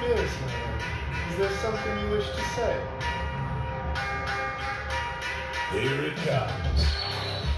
Yes, madam. Is there something you wish to say? Here it comes.